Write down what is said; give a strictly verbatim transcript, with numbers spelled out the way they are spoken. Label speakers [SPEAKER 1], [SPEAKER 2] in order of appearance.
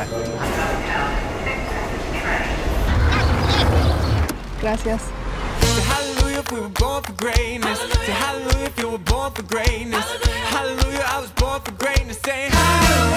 [SPEAKER 1] pasar.
[SPEAKER 2] Gracias.
[SPEAKER 3] Hallelujah, if we were born for greatness. Say hallelujah if you were born for greatness. Hallelujah, I was born for greatness. Say hallelujah.